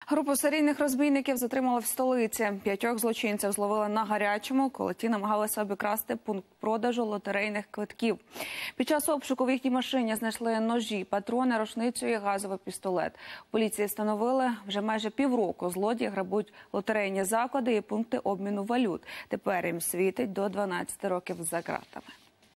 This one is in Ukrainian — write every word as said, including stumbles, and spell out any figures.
Групу серійних розбійників затримали в столиці. П'ятьох злочинців зловили на гарячому, коли ті намагалися обікрасти пункт продажу лотерейних квитків. Під час обшуку в їхній машині знайшли ножі, патрони, рушницю і газовий пістолет. У поліції встановили, вже майже півроку злодії грабують лотерейні заклади і пункти обміну валют. Тепер їм світить до дванадцяти років за ґратами.